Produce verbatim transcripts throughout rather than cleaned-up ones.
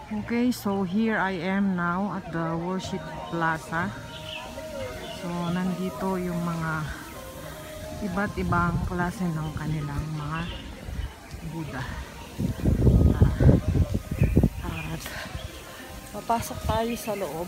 Okay, so here I am now at the worship plaza. So nandito yung mga iba't ibang klase ng kanilang mga Buddha. At papasok tayo sa loob.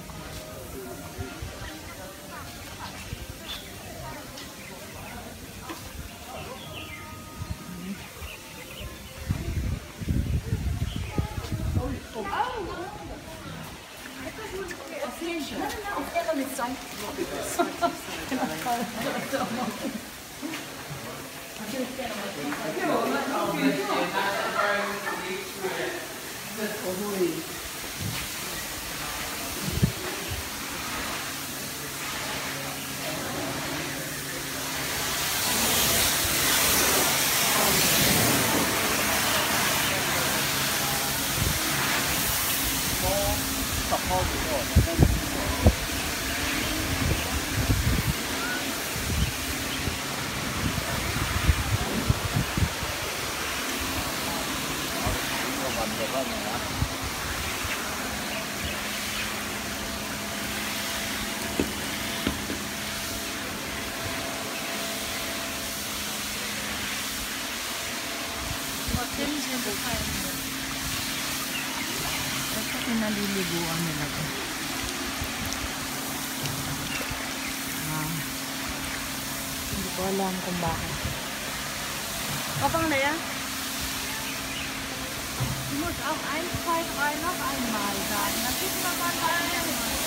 Basta pinaliliguan nila ko. Ah, hindi ko alam kung bakit. Kapang na yan? Du musst auch eins, zwei, drei noch einmal sagen. Dann kriegt man mal rein.